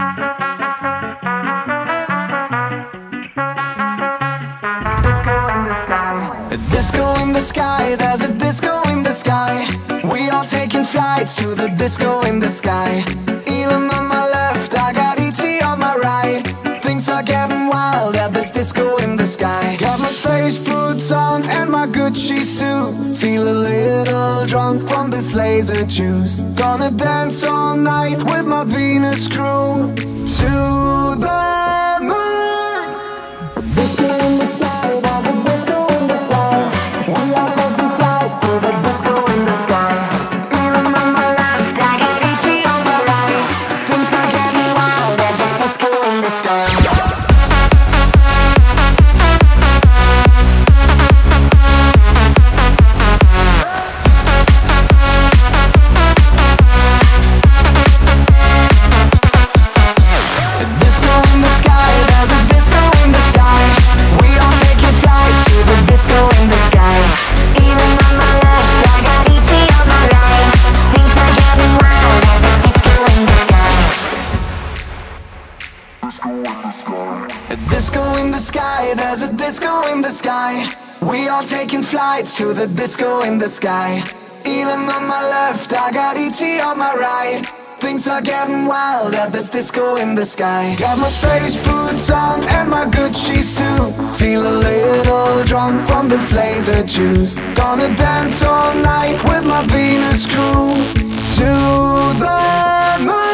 A disco in the sky, there's a disco in the sky. We are taking flights to the disco in the sky. Elon on my left, I got E.T. on my right. Things are getting wild at this disco in the sky. Got my space boots on and my Gucci suit. Feel a little drunk from this laser juice. Gonna dance all night with my Venus crew to the moon. Disco in the sky, there's a disco in the sky. We are taking flight to the disco in the sky. Elon on my left, I got E.T. on my right. Things are getting wild at this disco in the sky. A disco in the sky, there's a disco in the sky. We are taking flights to the disco in the sky. Elon on my left, I got E.T. on my right. Things are getting wild at this disco in the sky. Got my space boots on and my Gucci suit. Feel a little drunk from this laser juice. Gonna dance all night with my Venus crew to the moon.